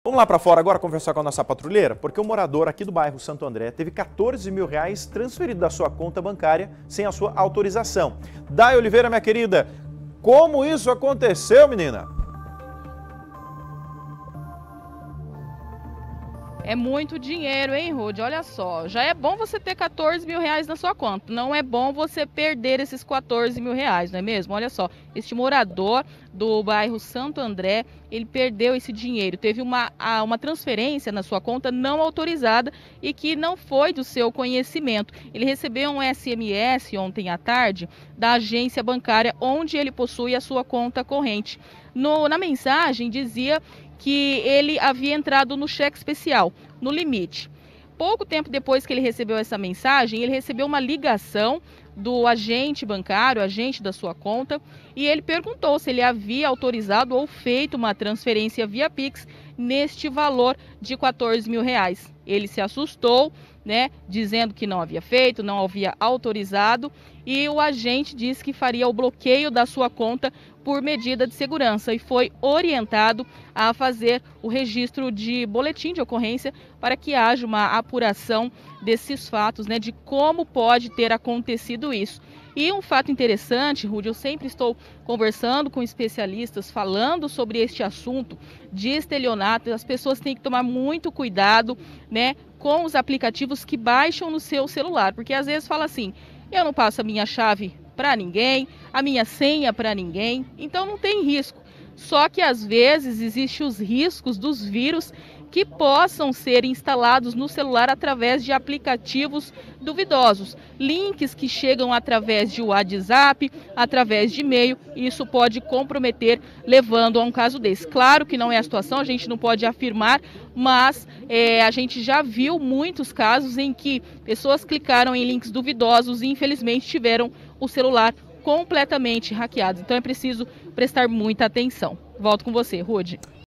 Vamos lá para fora agora conversar com a nossa patrulheira, porque o morador aqui do bairro Santo André teve R$14 mil transferido da sua conta bancária sem a sua autorização. Day Oliveira, minha querida, como isso aconteceu, menina? É muito dinheiro, hein, Rude? Olha só, já é bom você ter R$14 mil na sua conta. Não é bom você perder esses R$14 mil, não é mesmo? Olha só, este morador do bairro Santo André, ele perdeu esse dinheiro. Teve uma transferência na sua conta não autorizada e que não foi do seu conhecimento. Ele recebeu um SMS ontem à tarde da agência bancária onde ele possui a sua conta corrente. Na mensagem dizia que ele havia entrado no cheque especial, no limite. Pouco tempo depois que ele recebeu essa mensagem, ele recebeu uma ligação do agente bancário, agente da sua conta, e ele perguntou se ele havia autorizado ou feito uma transferência via Pix neste valor de R$14 mil. Ele se assustou, dizendo que não havia feito, não havia autorizado, e o agente disse que faria o bloqueio da sua conta por medida de segurança e foi orientado a fazer o registro de boletim de ocorrência para que haja uma apuração desses fatos, de como pode ter acontecido isso. E um fato interessante, Rude, eu sempre estou conversando com especialistas, falando sobre este assunto de estelionato. As pessoas têm que tomar muito cuidado, com os aplicativos que baixam no seu celular, porque às vezes fala assim, eu não passo a minha chave para ninguém, a minha senha para ninguém, então não tem risco. Só que às vezes existem os riscos dos vírus que possam ser instalados no celular através de aplicativos duvidosos, links que chegam através de WhatsApp, através de e-mail, e isso pode comprometer, levando a um caso desse. Claro que não é a situação, a gente não pode afirmar, mas a gente já viu muitos casos em que pessoas clicaram em links duvidosos e infelizmente tiveram o celular completamente hackeado. Então é preciso prestar muita atenção. Volto com você, Rude.